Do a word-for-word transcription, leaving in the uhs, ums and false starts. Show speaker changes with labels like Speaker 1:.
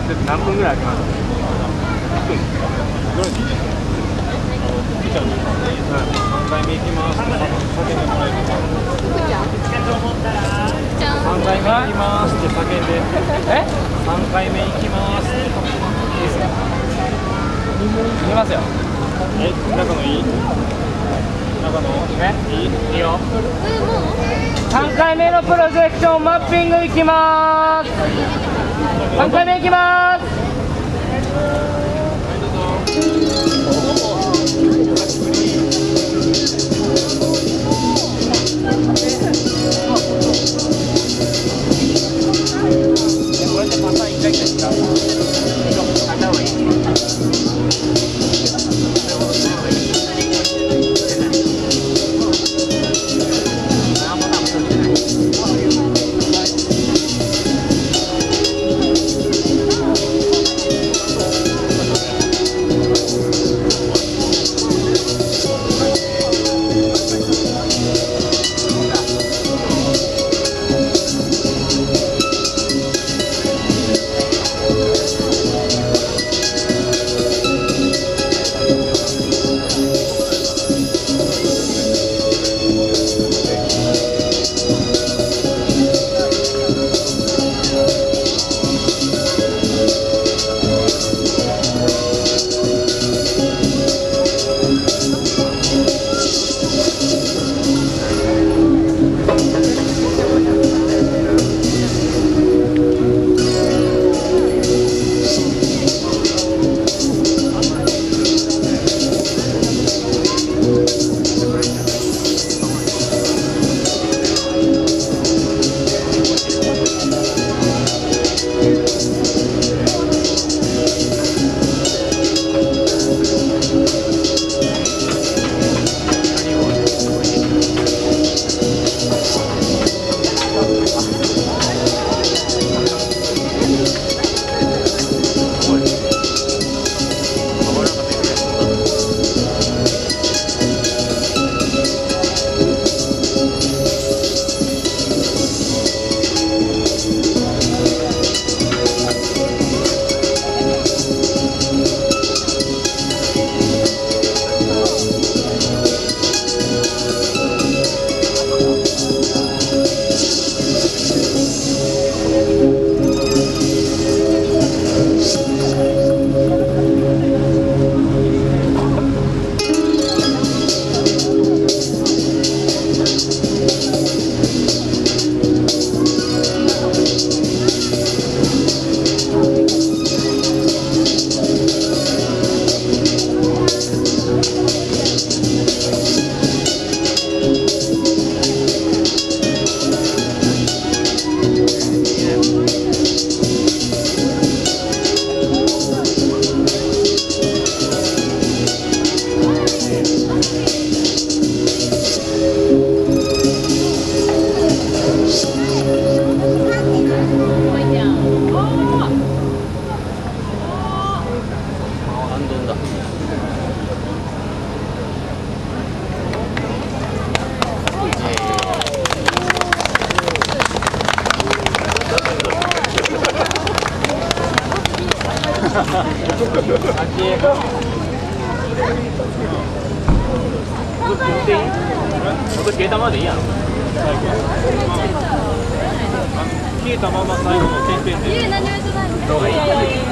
Speaker 1: 何分ぐらい開けます？さんかいめ行きます。さんかいめ行きますって叫んで。え？さんかいめ行きます。いいですか？行きますよ。え、中のいい？中のね？いい？いいよ。さんかいめのプロジェクションマッピング行きます。さんかいめ行きます。これでパターンいっかいですか？消えたままでいいやろ。消えたまま最後の点々で。